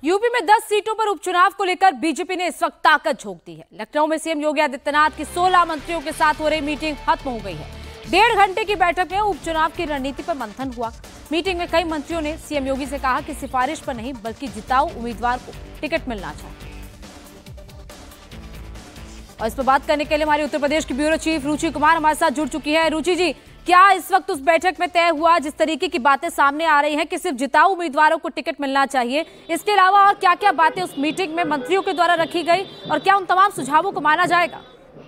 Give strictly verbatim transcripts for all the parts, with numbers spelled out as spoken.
UP में दस सीटों पर उपचुनाव को लेकर बीजेपी ने इस वक्त ताकत झोंक दी है। लखनऊ में सीएम योगी आदित्यनाथ की सोलह मंत्रियों के साथ हो रही मीटिंग खत्म हो गई है। डेढ़ घंटे की बैठक में उपचुनाव की रणनीति पर मंथन हुआ। मीटिंग में कई मंत्रियों ने सीएम योगी से कहा कि सिफारिश पर नहीं बल्कि जिताऊ उम्मीदवार को टिकट मिलना चाहिए। और इस पर बात करने के लिए हमारी उत्तर प्रदेश की ब्यूरो चीफ रुचि कुमार हमारे साथ जुड़ चुकी है। रुचि जी, क्या इस वक्त उस बैठक में तय हुआ जिस तरीके की बातें सामने आ रही हैं कि सिर्फ जिताऊ उम्मीदवारों को टिकट मिलना चाहिए, इसके अलावा और क्या क्या बातें उस मीटिंग में मंत्रियों के द्वारा रखी गई और क्या उन तमाम सुझावों को माना जाएगा?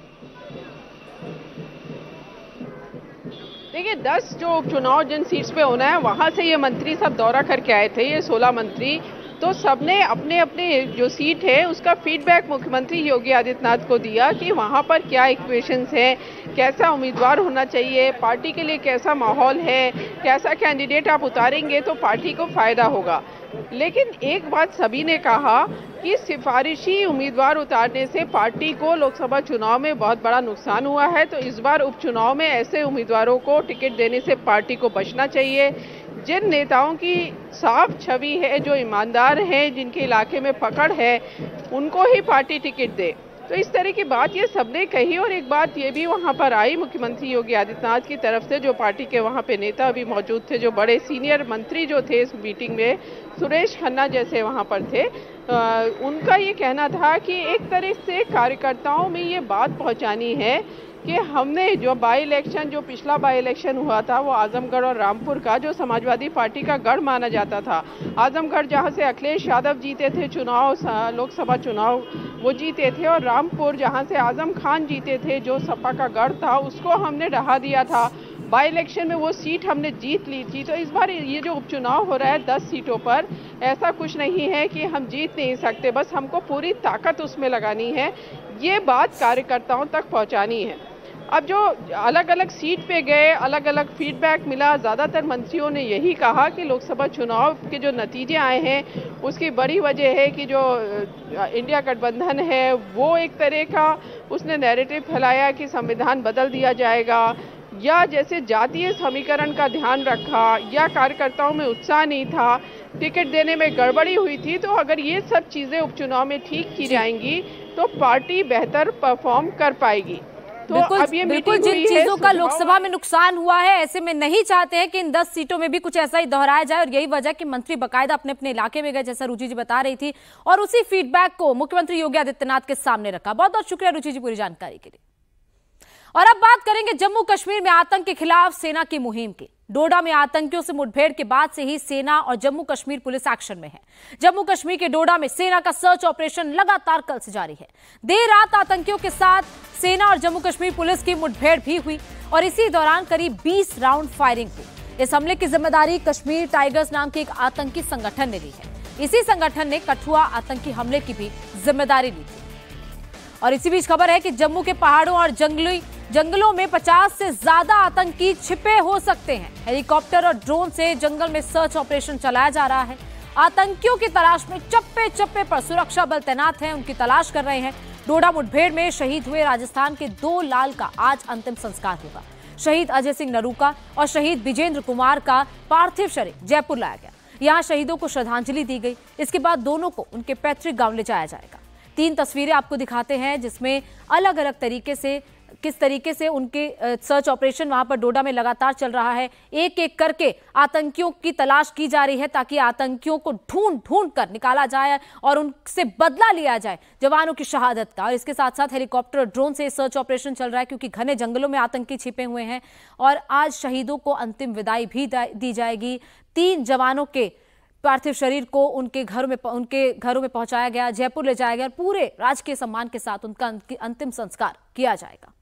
देखिए, दस जो उपचुनाव जिन सीट्स पे होना है वहां से ये मंत्री सब दौरा करके आए थे, ये सोलह मंत्री। तो सबने अपने अपने जो सीट है उसका फीडबैक मुख्यमंत्री योगी आदित्यनाथ को दिया कि वहाँ पर क्या इक्वेशंस है, कैसा उम्मीदवार होना चाहिए, पार्टी के लिए कैसा माहौल है, कैसा कैंडिडेट आप उतारेंगे तो पार्टी को फायदा होगा। लेकिन एक बात सभी ने कहा कि सिफारिशी उम्मीदवार उतारने से पार्टी को लोकसभा चुनाव में बहुत बड़ा नुकसान हुआ है, तो इस बार उपचुनाव में ऐसे उम्मीदवारों को टिकट देने से पार्टी को बचना चाहिए। जिन नेताओं की साफ छवि है, जो ईमानदार हैं, जिनके इलाके में पकड़ है, उनको ही पार्टी टिकट दे। तो इस तरह की बात ये सबने कही। और एक बात ये भी वहाँ पर आई मुख्यमंत्री योगी आदित्यनाथ की तरफ से, जो पार्टी के वहाँ पे नेता भी मौजूद थे, जो बड़े सीनियर मंत्री जो थे इस मीटिंग में, सुरेश खन्ना जैसे वहाँ पर थे, आ, उनका ये कहना था कि एक तरह से कार्यकर्ताओं में ये बात पहुँचानी है कि हमने जो बाई इलेक्शन जो पिछला बाई इलेक्शन हुआ था वो आजमगढ़ और रामपुर का, जो समाजवादी पार्टी का गढ़ माना जाता था। आजमगढ़ जहां से अखिलेश यादव जीते थे चुनाव, लोकसभा चुनाव वो जीते थे, और रामपुर जहां से आजम खान जीते थे जो सपा का गढ़ था, उसको हमने ढहा दिया था। बाई इलेक्शन में वो सीट हमने जीत ली थी। तो इस बार ये जो उपचुनाव हो रहा है दस सीटों पर, ऐसा कुछ नहीं है कि हम जीत नहीं सकते, बस हमको पूरी ताकत उसमें लगानी है। ये बात कार्यकर्ताओं तक पहुँचानी है। अब जो अलग अलग सीट पे गए, अलग अलग फीडबैक मिला, ज़्यादातर मंत्रियों ने यही कहा कि लोकसभा चुनाव के जो नतीजे आए हैं उसकी बड़ी वजह है कि जो इंडिया गठबंधन है वो एक तरह का उसने नैरेटिव फैलाया कि संविधान बदल दिया जाएगा, या जैसे जातीय समीकरण का ध्यान रखा, या कार्यकर्ताओं में उत्साह नहीं था, टिकट देने में गड़बड़ी हुई थी। तो अगर ये सब चीज़ें उपचुनाव में ठीक की जाएंगी तो पार्टी बेहतर परफॉर्म कर पाएगी। तो बिल्कुल, अब ये बिल्कुल जिन चीजों का लोकसभा में नुकसान हुआ है, ऐसे में नहीं चाहते हैं कि इन दस सीटों में भी कुछ ऐसा ही दोहराया जाए, और यही वजह कि मंत्री बकायदा अपने अपने इलाके में गए, जैसा रुचि जी बता रही थी, और उसी फीडबैक को मुख्यमंत्री योगी आदित्यनाथ के सामने रखा। बहुत बहुत शुक्रिया रुचि जी पूरी जानकारी के लिए। और अब बात करेंगे जम्मू कश्मीर में आतंक के खिलाफ सेना की मुहिम की। डोडा में आतंकियों से मुठभेड़ के बाद से ही सेना और जम्मू कश्मीर पुलिस एक्शन में है। जम्मू कश्मीर के डोडा में सेना का सर्च ऑपरेशन लगातार कल से जारी है। देर रात आतंकियों के साथ सेना और जम्मू कश्मीर पुलिस की मुठभेड़ भी हुई, और इसी दौरान करीब बीस राउंड फायरिंग हुई। इस हमले की जिम्मेदारी कश्मीर टाइगर्स नाम के एक आतंकी संगठन ने ली है। इसी संगठन ने कठुआ आतंकी हमले की भी जिम्मेदारी ली थी। और इसी बीच खबर है कि जम्मू के पहाड़ों और जंगली जंगलों में पचास से ज्यादा आतंकी छिपे हो सकते हैं। हेलीकॉप्टर और ड्रोन से जंगल में सर्च ऑपरेशन चलाया जा रहा है। आतंकियों की तलाश में चप्पे चप्पे पर सुरक्षा बल तैनात हैं, उनकी तलाश कर रहे हैं। डोडा मुठभेड़ में शहीद हुए राजस्थान के दो लाल का आज अंतिम संस्कार होगा। शहीद अजय सिंह नरूका और शहीद विजेंद्र कुमार का पार्थिव शरीर जयपुर लाया गया। यहाँ शहीदों को श्रद्धांजलि दी गई। इसके बाद दोनों को उनके पैतृक गांव ले जाया जाएगा। तीन तस्वीरें आपको दिखाते हैं जिसमें अलग अलग तरीके से किस तरीके से उनके सर्च ऑपरेशन वहां पर डोडा में लगातार चल रहा है। एक एक करके आतंकियों की तलाश की जा रही है ताकि आतंकियों को ढूंढ ढूंढ कर निकाला जाए और उनसे बदला लिया जाए जवानों की शहादत का। और इसके साथ साथ हेलीकॉप्टर और ड्रोन से सर्च ऑपरेशन चल रहा है क्योंकि घने जंगलों में आतंकी छिपे हुए हैं। और आज शहीदों को अंतिम विदाई भी दी जाएगी। तीन जवानों के पार्थिव शरीर को उनके घरों में उनके घरों में पहुंचाया गया, जयपुर ले जाया गया, और पूरे राजकीय सम्मान के साथ उनका अंतिम संस्कार किया जाएगा।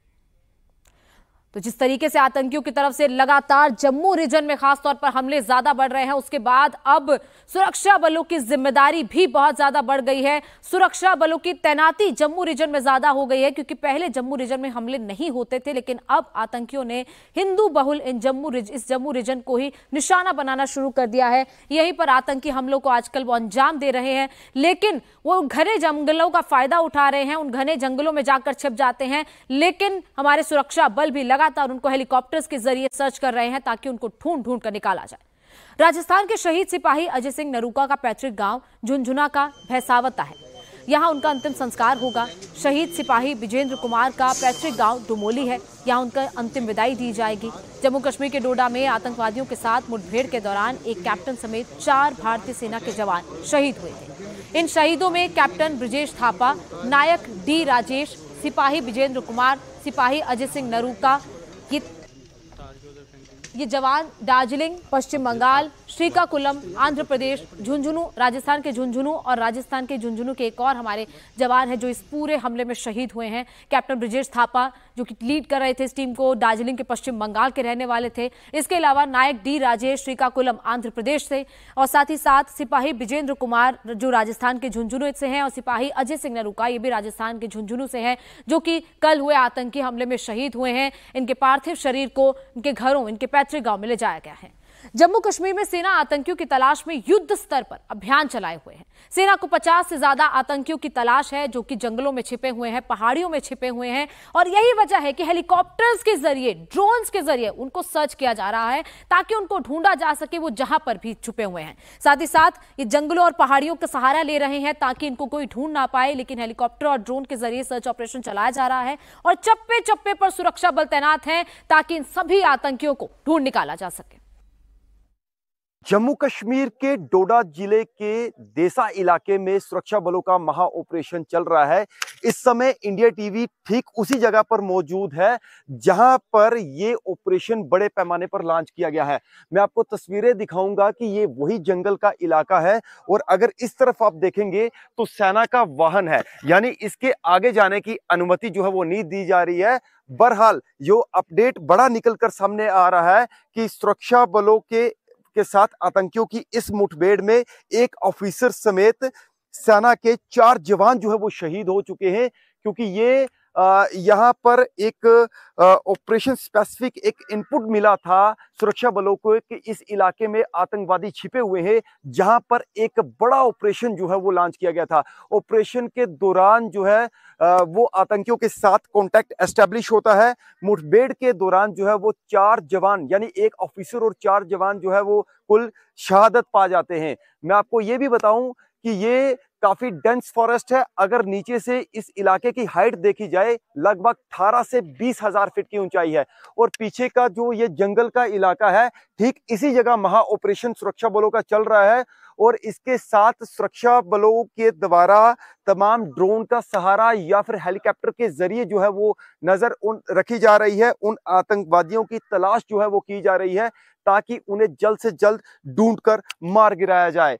तो जिस तरीके से आतंकियों की तरफ से लगातार जम्मू रीजन में खासतौर पर हमले ज्यादा बढ़ रहे हैं, उसके बाद अब सुरक्षा बलों की जिम्मेदारी भी बहुत ज्यादा बढ़ गई है। सुरक्षा बलों की तैनाती जम्मू रीजन में ज्यादा हो गई है क्योंकि पहले जम्मू रीजन में हमले नहीं होते थे, लेकिन अब आतंकियों ने हिंदू बहुल इन जम्मू इस जम्मू रीजन को ही निशाना बनाना शुरू कर दिया है। यहीं पर आतंकी हमलों को आजकल वो अंजाम दे रहे हैं, लेकिन वो घने जंगलों का फायदा उठा रहे हैं, उन घने जंगलों में जाकर छिप जाते हैं। लेकिन हमारे सुरक्षा बल भी लगातार उनको हेलीकॉप्टर्स के जरिए सर्च कर रहे हैं ताकि उनको ढूंढ ढूंढ कर निकाला जाए। राजस्थान के शहीद सिपाही अजय सिंह नरूका का पैतृक गांव झुंझुनू का भैसावता है। यहाँ उनका अंतिम संस्कार होगा। शहीद सिपाही विजेंद्र कुमार का पैतृक गांव डुमोली है। यहाँ उनका अंतिम विदाई दी जाएगी। जम्मू कश्मीर के डोडा में आतंकवादियों के साथ मुठभेड़ के दौरान एक कैप्टन समेत चार भारतीय सेना के जवान शहीद हुए थे। इन शहीदों में कैप्टन ब्रजेश थापा, नायक डी राजेश, सिपाही विजेंद्र कुमार, सिपाही अजय सिंह नरूका, ये ये जवान दार्जिलिंग, पश्चिम बंगाल, श्रीकाकुलम, आंध्र प्रदेश, झुंझुनू, राजस्थान के झुंझुनू और राजस्थान के झुंझुनू के एक और हमारे जवान हैं जो इस पूरे हमले में शहीद हुए हैं। कैप्टन ब्रजेश थापा जो कि लीड कर रहे थे इस टीम को, दार्जिलिंग के पश्चिम बंगाल के रहने वाले थे। इसके अलावा नायक डी राजेश श्रीकाकुलम आंध्र प्रदेश से, और साथ ही साथ सिपाही विजेंद्र कुमार जो राजस्थान के झुंझुनू से हैं, और सिपाही अजय सिंह नरूका ये भी राजस्थान के झुंझुनू से हैं, जो कि कल हुए आतंकी हमले में शहीद हुए हैं। इनके पार्थिव शरीर को इनके घरों, इनके पैतृक गांव में ले जाया गया है। जम्मू कश्मीर में सेना आतंकियों की तलाश में युद्ध स्तर पर अभियान चलाए हुए है। सेना को पचास से ज्यादा आतंकियों की तलाश है जो कि जंगलों में छिपे हुए हैं, पहाड़ियों में छिपे हुए हैं, और यही वजह है कि हेलीकॉप्टर्स के जरिए, ड्रोन्स के जरिए उनको सर्च किया जा रहा है ताकि उनको ढूंढा जा सके वो जहां पर भी छुपे हुए हैं। साथ ही साथ ये जंगलों और पहाड़ियों का सहारा ले रहे हैं ताकि इनको कोई ढूंढ ना पाए, लेकिन हेलीकॉप्टर और ड्रोन के जरिए सर्च ऑपरेशन चलाया जा रहा है और चप्पे चप्पे पर सुरक्षा बल तैनात हैं ताकि इन सभी आतंकियों को ढूंढ निकाला जा सके। जम्मू कश्मीर के डोडा जिले के देसा इलाके में सुरक्षा बलों का महा ऑपरेशन चल रहा है। इस समय इंडिया टीवी ठीक उसी जगह पर मौजूद है जहां पर ये ऑपरेशन बड़े पैमाने पर लॉन्च किया गया है। मैं आपको तस्वीरें दिखाऊंगा कि ये वही जंगल का इलाका है, और अगर इस तरफ आप देखेंगे तो सेना का वाहन है, यानी इसके आगे जाने की अनुमति जो है वो नहीं दी जा रही है। बहरहाल जो अपडेट बड़ा निकलकर सामने आ रहा है कि सुरक्षा बलों के के साथ आतंकियों की इस मुठभेड़ में एक ऑफिसर समेत सेना के चार जवान जो है वो शहीद हो चुके हैं, क्योंकि ये यहाँ पर एक ऑपरेशन स्पेसिफिक एक इनपुट मिला था सुरक्षा बलों को कि इस इलाके में आतंकवादी छिपे हुए हैं, जहां पर एक बड़ा ऑपरेशन जो है वो लॉन्च किया गया था। ऑपरेशन के दौरान जो है वो आतंकियों के साथ कांटेक्ट एस्टेब्लिश होता है। मुठभेड़ के दौरान जो है वो चार जवान, यानी एक ऑफिसर और चार जवान जो है वो कुल शहादत पा जाते हैं। मैं आपको ये भी बताऊं कि ये काफी डेंस फॉरेस्ट है। अगर नीचे से इस इलाके की हाइट देखी जाए लगभग अठारह से बीस हजार फीट की ऊंचाई है, और पीछे का जो ये जंगल का इलाका है ठीक इसी जगह महा ऑपरेशन सुरक्षा बलों का चल रहा है। और इसके साथ सुरक्षा बलों के द्वारा तमाम ड्रोन का सहारा या फिर हेलीकॉप्टर के जरिए जो है वो नजर उन रखी जा रही है, उन आतंकवादियों की तलाश जो है वो की जा रही है ताकि उन्हें जल्द से जल्द ढूंढकर मार गिराया जाए।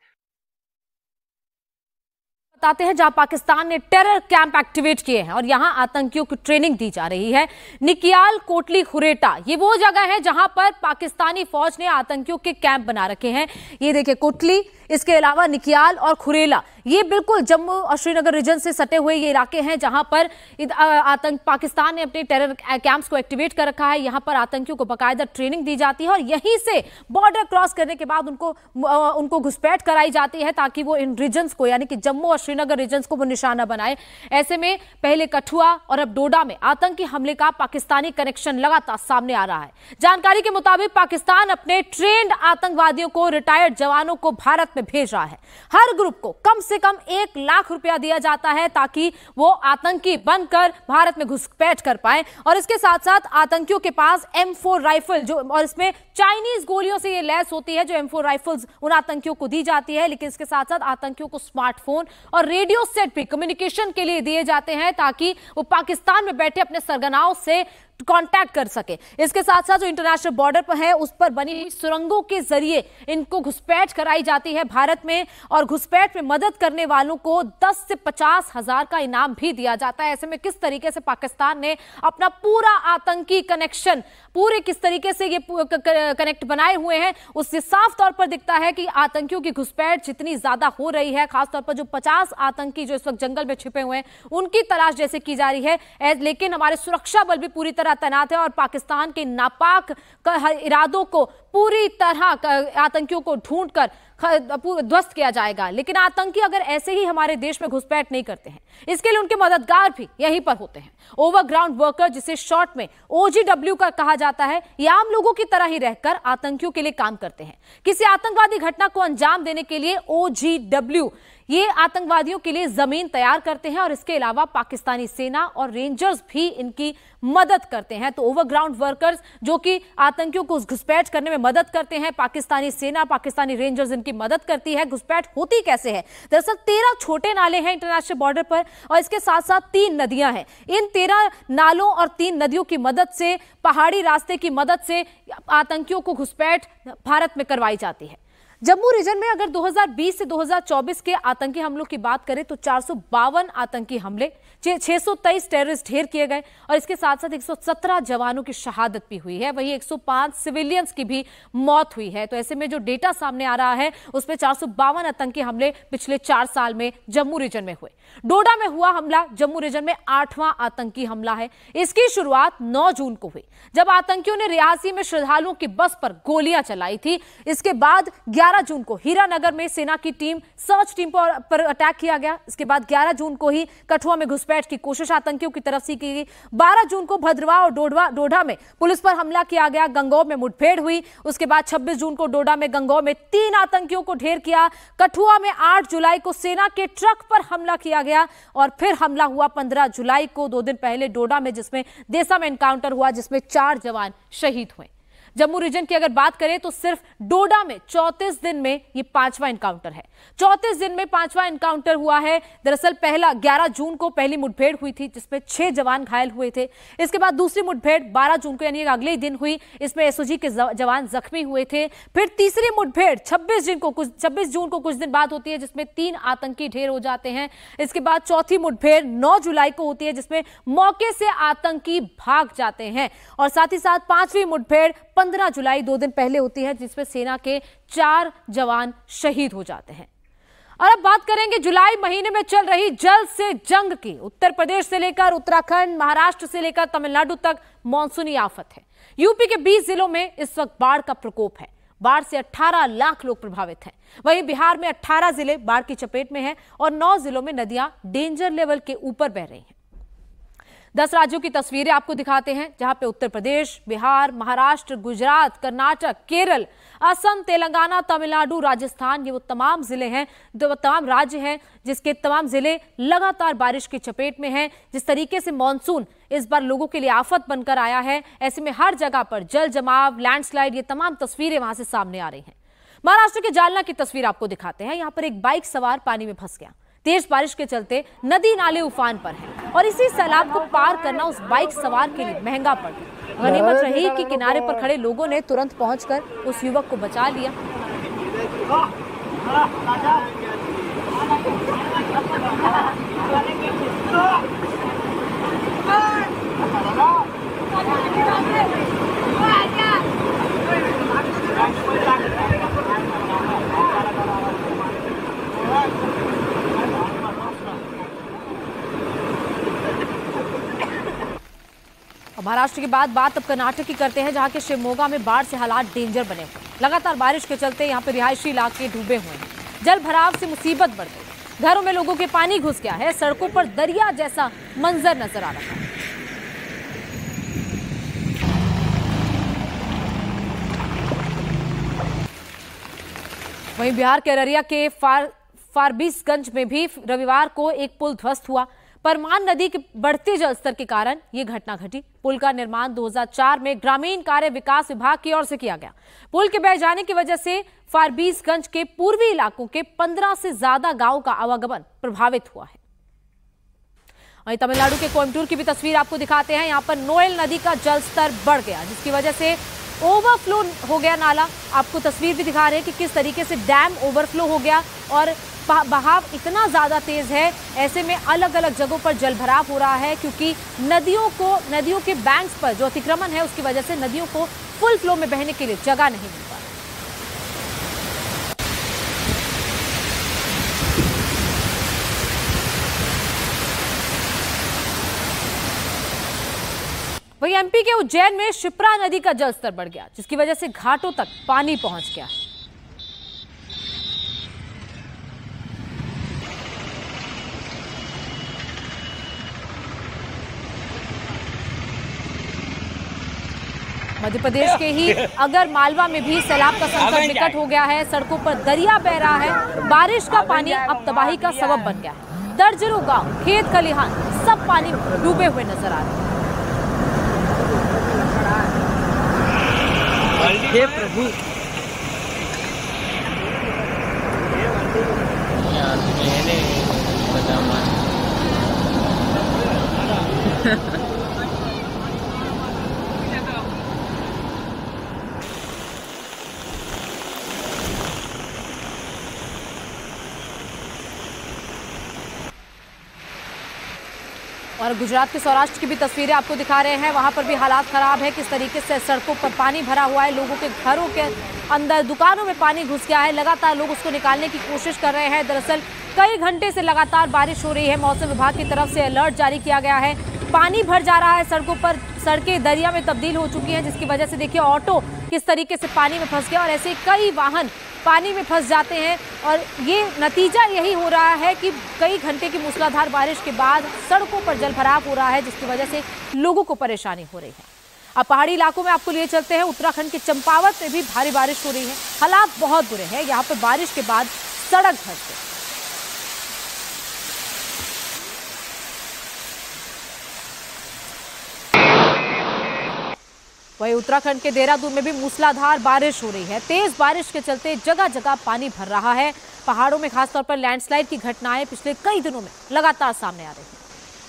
बताते हैं जहां पाकिस्तान ने टेरर कैंप एक्टिवेट किए हैं और यहां आतंकियों की ट्रेनिंग दी जा रही है। निकियाल, कोटली, खुरेटा ये वो जगह है जहां पर पाकिस्तानी फौज ने आतंकियों के कैंप बना रखे हैं। ये देखिए कोटली, इसके अलावा निकियाल और खुरेला, ये बिल्कुल जम्मू और श्रीनगर रीजन से सटे हुए ये इलाके हैं जहां पर आतंक पाकिस्तान ने अपने टेरर कैंप्स को एक्टिवेट कर रखा है। यहां पर आतंकियों को बाकायदा ट्रेनिंग दी जाती है और यहीं से बॉर्डर क्रॉस करने के बाद उनको उनको घुसपैठ कराई जाती है ताकि वो इन रीजन्स को, यानी कि जम्मू और श्रीनगर रीजन्स को वो निशाना बनाए। ऐसे में पहले कठुआ और अब डोडा में आतंकी हमले का पाकिस्तानी कनेक्शन लगातार सामने आ रहा है। जानकारी के मुताबिक पाकिस्तान अपने ट्रेंड आतंकवादियों को, रिटायर्ड जवानों को भारत में भेज रहा है। हर ग्रुप को कम से कम एक लाख रुपया दिया जाता है ताकि वो आतंकी बनकर भारत में घुसपैठ कर पाए। और इसके साथ साथ आतंकियों के पास एम फोर राइफल जो, और इसमें चाइनीज गोलियों से ये लैस होती है, जो एम फोर राइफल्स उन आतंकियों को दी जाती है। लेकिन इसके साथ साथ आतंकियों को स्मार्टफोन और रेडियो सेट भी कम्युनिकेशन के लिए दिए जाते हैं ताकि वो पाकिस्तान में बैठे अपने सरगनाओं से कांटेक्ट कर सके। इसके साथ साथ जो इंटरनेशनल बॉर्डर पर है उस पर बनी हुई सुरंगों के जरिए इनको घुसपैठ कराई जाती है भारत में, और घुसपैठ में मदद करने वालों को दस से पचास हजार का इनाम भी दिया जाता है। ऐसे में किस तरीके से पाकिस्तान ने अपना पूरा आतंकी कनेक्शन, पूरे किस तरीके से ये कनेक्ट बनाए हुए हैं, उससे साफ तौर पर दिखता है कि आतंकियों की घुसपैठ जितनी ज्यादा हो रही है, खासतौर पर जो पचास आतंकी जो इस वक्त जंगल में छिपे हुए हैं उनकी तलाश जैसे की जा रही है, लेकिन हमारे सुरक्षा बल भी पूरी तरह तरह तैनात है और पाकिस्तान के नापाक इरादों को पूरी तरह आतंकियों को ढूंढकर ध्वस्त किया जाएगा। लेकिन आतंकी अगर ऐसे ही हमारे देश में घुसपैठ नहीं करते हैं, इसके लिए उनके मददगार भी यहीं पर होते हैं। ओवरग्राउंड वर्कर, जिसे शॉर्ट में ओ जी डब्ल्यू का कहा जाता है, ये आम लोगों की तरह ही रहकर आतंकियों के लिए काम करते हैं। किसी आतंकवादी घटना को अंजाम देने के लिए ओ जी डब्ल्यू ये आतंकवादियों के लिए जमीन तैयार करते हैं और इसके अलावा पाकिस्तानी सेना और रेंजर्स भी इनकी मदद करते हैं। तो ओवरग्राउंड वर्कर्स जो कि आतंकियों को घुसपैठ करने में मदद करते हैं, पाकिस्तानी सेना, पाकिस्तानी रेंजर्स इनकी मदद करती है। घुसपैठ होती कैसे है? दरअसल तेरह छोटे नाले हैं इंटरनेशनल बॉर्डर पर और इसके साथ साथ तीन नदियां हैं। इन तेरह नालों और तीन नदियों की मदद से, पहाड़ी रास्ते की मदद से आतंकियों को घुसपैठ भारत में करवाई जाती है। जम्मू रीजन में अगर दो हज़ार बीस से दो हज़ार चौबीस के आतंकी हमलों की बात करें तो चार सौ बावन आतंकी हमले, छह सौ तेईस टेररिस्ट ढेर किए गए और इसके साथ साथ एक सौ सत्रह जवानों की शहादत भी हुई है। वहीं एक सौ पाँच सिविलियंस की भी मौत हुई है। तो ऐसे में जो डेटा सामने आ रहा है उसमें चार सौ बावन आतंकी हमले पिछले चार साल में जम्मू रीजन में हुए। डोडा में हुआ हमला जम्मू रीजन में आठवां आतंकी हमला है। इसकी शुरुआत नौ जून को हुई जब आतंकियों ने रियासी में श्रद्धालुओं की बस पर गोलियां चलाई थी। इसके बाद ग्यारह जून को हीरानगर में सेना की टीम सर्च टीम पर, पर अटैक किया गया। इसके बाद ग्यारह जून को ही कठुआ में घुसपैठ की कोशिश आतंकियों की तरफ से की गई। बारह जून को भद्रवा और डोडवा डोडा में पुलिस पर हमला किया गया। गंगोह में मुठभेड़ हुई। उसके बाद छब्बीस जून को डोडा में, गंगोह में तीन आतंकियों को ढेर किया। कठुआ में आठ जुलाई को सेना के ट्रक पर हमला किया गया और फिर हमला हुआ पंद्रह जुलाई को, दो दिन पहले डोडा में, जिसमें देसा में एनकाउंटर हुआ जिसमें चार जवान शहीद हुए। जम्मू रीजन की अगर बात करें तो सिर्फ डोडा में चौंतीस दिन में ये पांचवा एनकाउंटर है। चौंतीस दिन में पांचवा एनकाउंटर हुआ है। दरअसल पहला ग्यारह जून को पहली मुठभेड़ हुई थी जिसमें छह जवान घायल हुए थे। इसके बाद दूसरी मुठभेड़ बारह जून को यानी अगले ही दिन हुई। इसमें एस ओ जी के जवान जख्मी हुए थे। फिर तीसरी मुठभेड़ छब्बीस जून को कुछ छब्बीस जून को कुछ दिन बाद होती है जिसमें तीन आतंकी ढेर हो जाते हैं। इसके बाद चौथी मुठभेड़ नौ जुलाई को होती है जिसमें मौके से आतंकी भाग जाते हैं और साथ ही साथ पांचवी मुठभेड़ पंद्रह जुलाई, दो दिन पहले होती है जिसमें सेना के चार जवान शहीद हो जाते हैं। और अब बात करेंगे जुलाई महीने में चल रही जल्द से जंग की। उत्तर प्रदेश से लेकर उत्तराखंड, महाराष्ट्र से लेकर तमिलनाडु तक मॉनसूनी आफत है। यूपी के बीस जिलों में इस वक्त बाढ़ का प्रकोप है। बाढ़ से अठारह लाख लोग प्रभावित हैं। वहीं बिहार में अठारह जिले बाढ़ की चपेट में हैं और नौ जिलों में नदियां डेंजर लेवल के ऊपर बह रही हैं। दस राज्यों की तस्वीरें आपको दिखाते हैं जहां पे उत्तर प्रदेश, बिहार, महाराष्ट्र, गुजरात, कर्नाटक, केरल, असम, तेलंगाना, तमिलनाडु, राजस्थान, ये वो तमाम जिले हैं, वो तमाम राज्य हैं जिसके तमाम जिले लगातार बारिश की चपेट में हैं। जिस तरीके से मॉनसून इस बार लोगों के लिए आफत बनकर आया है, ऐसे में हर जगह पर जल जमाव, लैंडस्लाइड, ये तमाम तस्वीरें वहां से सामने आ रही हैं। महाराष्ट्र के जालना की तस्वीर आपको दिखाते हैं। यहाँ पर एक बाइक सवार पानी में फंस गया। तेज बारिश के चलते नदी नाले उफान पर हैं और इसी सैलाब को पार करना उस बाइक सवार के लिए महंगा पड़ गया। गनीमत रही कि किनारे पर खड़े लोगों ने तुरंत पहुंचकर उस युवक को बचा लिया। महाराष्ट्र के बाद बात अब कर्नाटक की करते हैं जहां के शिवमोगा में बाढ़ से हालात डेंजर बने हुए। लगातार बारिश के चलते यहां पर रिहायशी इलाके डूबे हुए हैं। जल भराव से मुसीबत बढ़ गई। घरों में लोगों के पानी घुस गया है। सड़कों पर दरिया जैसा मंजर नजर आ रहा है। वहीं बिहार के अररिया के फार फारबिसगंज में भी रविवार को एक पुल ध्वस्त हुआ। परमान नदी के बढ़ते जलस्तर के कारण यह घटना घटी। पुल का निर्माण दो हज़ार चार में ग्रामीण कार्य विकास विभाग की ओर से किया गया। पुल के बह जाने की वजह से फारबिसगंज के पूर्वी इलाकों के पंद्रह से ज्यादा गांवों का आवागमन प्रभावित हुआ है। वहीं तमिलनाडु के कोयम्बटूर की भी तस्वीर आपको दिखाते हैं। यहाँ पर नोएल नदी का जलस्तर बढ़ गया जिसकी वजह से ओवरफ्लो हो गया नाला। आपको तस्वीर भी दिखा रहे हैं कि किस तरीके से डैम ओवरफ्लो हो गया और बहाव इतना ज्यादा तेज है। ऐसे में अलग अलग जगहों पर जल भराव हो रहा है क्योंकि नदियों को नदियों के बैंक्स पर जो अतिक्रमण है उसकी वजह से नदियों को फुल फ्लो में बहने के लिए जगह नहीं मिल पा रही। वहीं एमपी के उज्जैन में शिप्रा नदी का जलस्तर बढ़ गया, जिसकी वजह से घाटों तक पानी पहुंच गया। मध्य प्रदेश के ही अगर मालवा में भी सैलाब का संकट निकट हो गया है। सड़कों पर दरिया बह रहा है। बारिश का पानी अब तबाही का सबब बन गया है। दर्जनों गांव, खेत खलिहान सब पानी डूबे हुए नजर आ रहे हैं। हे प्रभु, और गुजरात के सौराष्ट्र की भी तस्वीरें आपको दिखा रहे हैं। वहां पर भी हालात खराब है। किस तरीके से सड़कों पर पानी भरा हुआ है, लोगों के घरों के अंदर, दुकानों में पानी घुस गया है। लगातार लोग उसको निकालने की कोशिश कर रहे हैं। दरअसल कई घंटे से लगातार बारिश हो रही है। मौसम विभाग की तरफ से अलर्ट जारी किया गया है। पानी भर जा रहा है सड़कों पर, सड़कें दरिया में तब्दील हो चुकी हैं, जिसकी वजह से देखिए ऑटो किस तरीके से पानी में फंस गया और ऐसे कई वाहन पानी में फंस जाते हैं। और ये नतीजा यही हो रहा है कि कई घंटे की मूसलाधार बारिश के बाद सड़कों पर जलभराव हो रहा है, जिसकी वजह से लोगों को परेशानी हो रही है। अब पहाड़ी इलाकों में आपको लिए चलते हैं। उत्तराखंड के चंपावत में भी भारी बारिश हो रही है। हालात बहुत बुरे हैं। यहाँ पर बारिश के बाद सड़क धंस गई। वहीं उत्तराखंड के देहरादून में भी मूसलाधार बारिश हो रही है। तेज बारिश के चलते जगह जगह पानी भर रहा है। पहाड़ों में खासतौर पर लैंडस्लाइड की घटनाएं पिछले कई दिनों में लगातार सामने आ रही हैं।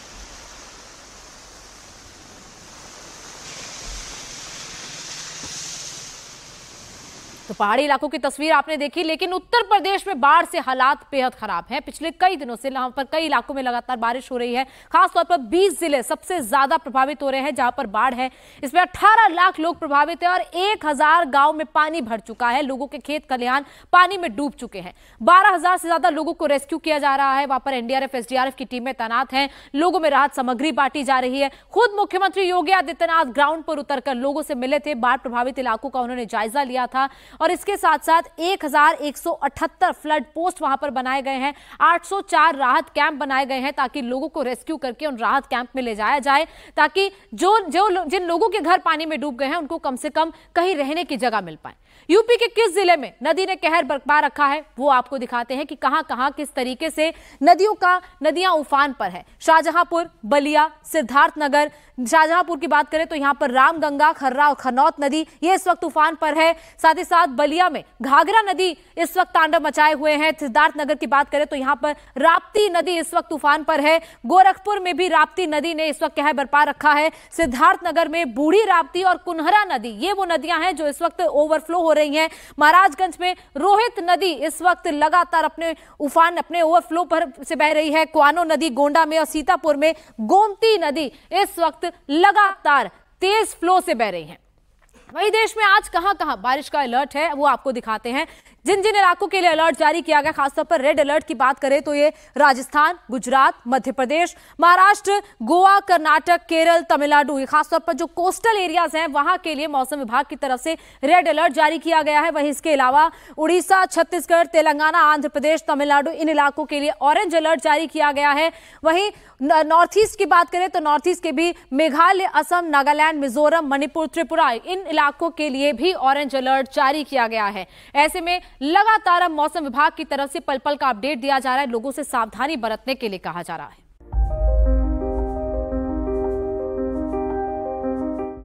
तो पहाड़ी इलाकों की तस्वीर आपने देखी, लेकिन उत्तर प्रदेश में बाढ़ से हालात बेहद खराब हैं। पिछले कई दिनों से यहाँ पर कई इलाकों में लगातार बारिश हो रही है। खासतौर पर बीस जिले सबसे ज्यादा प्रभावित हो रहे हैं जहां पर बाढ़ है। इसमें अठारह लाख लोग प्रभावित हैं और एक हजार गांव में पानी भर चुका है। लोगों के खेत खलिहान पानी में डूब चुके हैं। बारह हजार से ज्यादा लोगों को रेस्क्यू किया जा रहा है। वहां पर एनडीआरएफ, एसडीआरएफ की टीमें तैनात हैं। लोगों में राहत सामग्री बांटी जा रही है। खुद मुख्यमंत्री योगी आदित्यनाथ ग्राउंड पर उतरकर लोगों से मिले थे। बाढ़ प्रभावित इलाकों का उन्होंने जायजा लिया था और इसके साथ साथ एक हजार एक सौ अठहत्तर फ्लड पोस्ट वहां पर बनाए गए हैं। आठ सौ चार राहत कैंप बनाए गए हैं ताकि लोगों को रेस्क्यू करके उन राहत कैंप में ले जाया जाए, ताकि जो जो जिन लोगों के घर पानी में डूब गए हैं उनको कम से कम कहीं रहने की जगह मिल पाए। यूपी के किस जिले में नदी ने कहर बरपा रखा है वो आपको दिखाते हैं कि कहां कहां किस तरीके से नदियों का नदियां उफान पर है। शाहजहांपुर, बलिया, सिद्धार्थनगर। शाहजहांपुर की बात करें तो यहां पर रामगंगा, खर्रा और खनौत नदी ये इस वक्त उफान पर है। साथ ही साथ बलिया में घाघरा नदी इस वक्त तांडव मचाए हुए हैं। सिद्धार्थनगर की बात करें तो यहां पर राप्ती नदी इस वक्त उफान पर है। गोरखपुर में भी राप्ती नदी ने इस वक्त कहर बरपा रखा है। सिद्धार्थनगर में बूढ़ी राप्ती और कुन्हरा नदी ये वो नदियां हैं जो इस वक्त ओवरफ्लो हो रही हैं। महाराजगंज में रोहित नदी इस वक्त लगातार अपने उफान, अपने ओवरफ्लो पर से बह रही है। क्वानो नदी गोंडा में और सीतापुर में गोमती नदी इस वक्त लगातार तेज फ्लो से बह रही है। वही देश में आज कहां कहां बारिश का अलर्ट है वो आपको दिखाते हैं। जिन जिन इलाकों के लिए अलर्ट जारी किया गया, खासतौर पर रेड अलर्ट की बात करें तो ये राजस्थान, गुजरात, मध्य प्रदेश, महाराष्ट्र, गोवा, कर्नाटक, केरल, तमिलनाडु, खासतौर पर जो कोस्टल एरियाज हैं वहां के लिए मौसम विभाग की तरफ से रेड अलर्ट जारी किया गया है। वहीं इसके अलावा उड़ीसा, छत्तीसगढ़, तेलंगाना, आंध्र प्रदेश, तमिलनाडु, इन इलाकों के लिए ऑरेंज अलर्ट जारी किया गया है। वहीं नॉर्थ ईस्ट की बात करें तो नॉर्थ ईस्ट के भी मेघालय, असम, नागालैंड, मिजोरम, मणिपुर, त्रिपुरा, इन इलाकों के लिए भी ऑरेंज अलर्ट जारी किया गया है। ऐसे में लगातार मौसम विभाग की तरफ से पल पल का अपडेट दिया जा रहा है। लोगों से सावधानी बरतने के लिए कहा जा रहा है।